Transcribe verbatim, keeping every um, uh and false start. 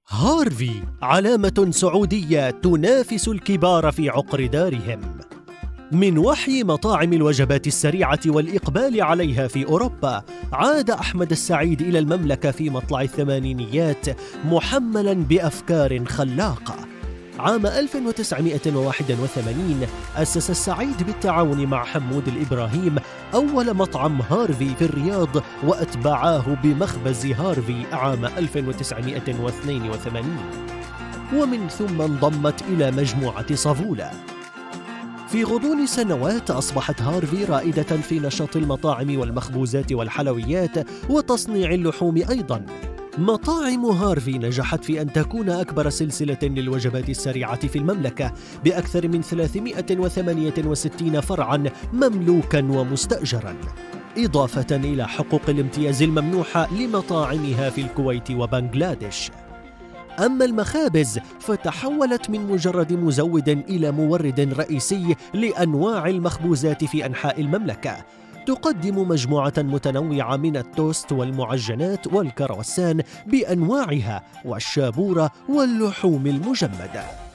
هارفي علامة سعودية تنافس الكبار في عقر دارهم. من وحي مطاعم الوجبات السريعة والإقبال عليها في أوروبا، عاد أحمد السعيد إلى المملكة في مطلع الثمانينيات محملاً بأفكار خلاقة. عام ألف وتسعمائة وواحد وثمانين أسس السعيد بالتعاون مع حمود الإبراهيم أول مطعم هارفي في الرياض، وأتبعاه بمخبز هارفي عام ألف وتسعمائة واثنين وثمانين، ومن ثم انضمت إلى مجموعة صافولا. في غضون سنوات أصبحت هارفي رائدة في نشاط المطاعم والمخبوزات والحلويات وتصنيع اللحوم أيضاً. مطاعم هارفي نجحت في أن تكون أكبر سلسلة للوجبات السريعة في المملكة بأكثر من ثلاثمائة وثمانية وستين فرعاً مملوكاً ومستأجراً، إضافة إلى حقوق الامتياز الممنوحة لمطاعمها في الكويت وبنغلاديش. أما المخابز فتحولت من مجرد مزود إلى مورد رئيسي لأنواع المخبوزات في أنحاء المملكة، تقدم مجموعة متنوعة من التوست والمعجنات والكرواسان بأنواعها والشابورة واللحوم المجمدة.